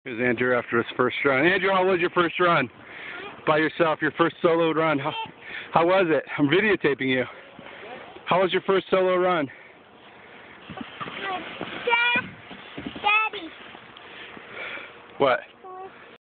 Here's Andrew after his first run. Andrew, how was your first run? By yourself, your first solo run. How was it? I'm videotaping you. How was your first solo run? Daddy. What?